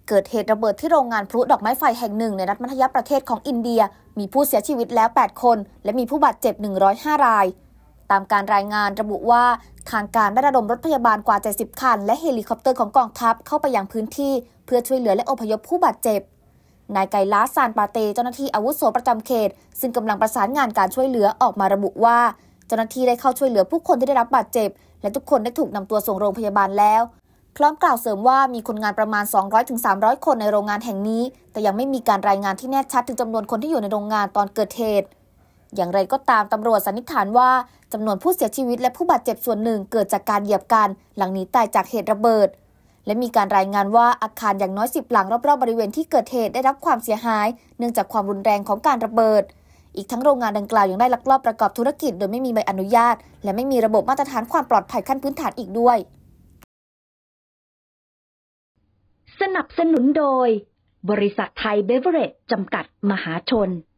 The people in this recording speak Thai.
เกิดเหตุระเบิดที่โรงงานพลุดอกไม้ไฟแห่งหนึ่งในรัฐมัธยประเทศของอินเดียมีผู้เสียชีวิตแล้ว8คนและมีผู้บาดเจ็บ105รายตามการรายงานระบุว่าทางการได้ระดมรถพยาบาลกว่า70คันและเฮลิคอปเตอร์ของกองทัพเข้าไปยังพื้นที่เพื่อช่วยเหลือและอพยพผู้บาดเจ็บนายไกลาซานปาเตเจ้าหน้าที่อาวุโสประจำเขตซึ่งกำลังประสานงานการช่วยเหลือออกมาระบุว่าเจ้าหน้าที่ได้เข้าช่วยเหลือผู้คนที่ได้รับบาดเจ็บและทุกคนได้ถูกนำตัวส่งโรงพยาบาลแล้วพร้อมกล่าวเสริมว่ามีคนงานประมาณ 200-300 คนในโรงงานแห่งนี้แต่ยังไม่มีการรายงานที่แน่ชัดถึงจำนวนคนที่อยู่ในโรงงานตอนเกิดเหตุอย่างไรก็ตามตำรวจสันนิษฐานว่าจำนวนผู้เสียชีวิตและผู้บาดเจ็บส่วนหนึ่งเกิดจากการเหยียบกันหลังหนีตายจากเหตุระเบิดและมีการรายงานว่าอาคารอย่างน้อย10หลังรอบๆบริเวณที่เกิดเหตุได้รับความเสียหายเนื่องจากความรุนแรงของการระเบิดอีกทั้งโรงงานดังกล่าวยังได้ลักลอบประกอบธุรกิจโดยไม่มีใบอนุญาตและไม่มีระบบมาตรฐานความปลอดภัยขั้นพื้นฐานอีกด้วยสนับสนุนโดยบริษัทไทยเบเวอเรจจำกัดมหาชน